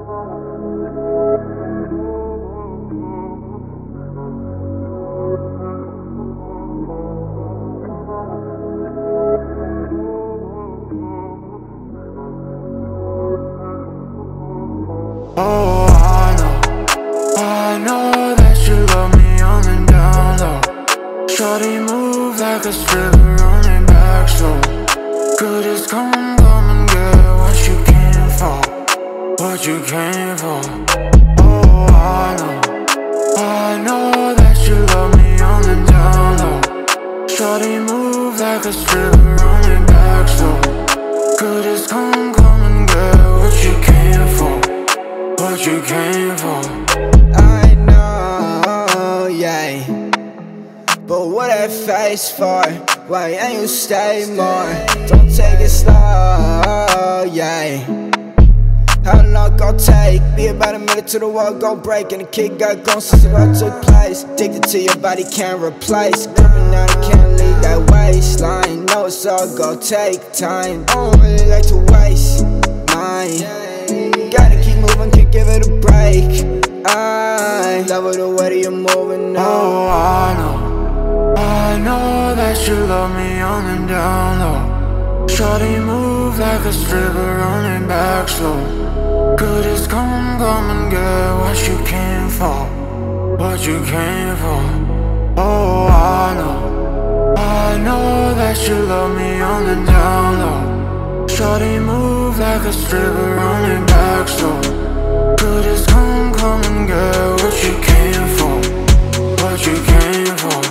Oh, I know that you love me on the down low. Shawty move like a stripper on your back, so good as come and get what you came for, what you came for. Oh, I know that you love me on the down low. Shawty move like a stripper on your back, so good as come and get what you came for, what you came for. I know, yeah, but what that face for? Why ain't you stay more? Don't take it slow, yeah. How long gon' take? Be about a minute to the wall, go break. And the kick got gone since it all took place. Addicted to your body, can't replace. Gripping out, I can't leave that waistline. Know it's all gon' take time. I don't really like to waste mine. Gotta keep moving, can't give it a break. I love it the way that you're moving now. Oh, I know that you love me on the down low. Shawty move like a stripper on your back, so good as come and get what you came for, what you came for. Oh, I know that you love me on the down low. Shawty move like a stripper on your back, so good as come and get what you came for, what you came for.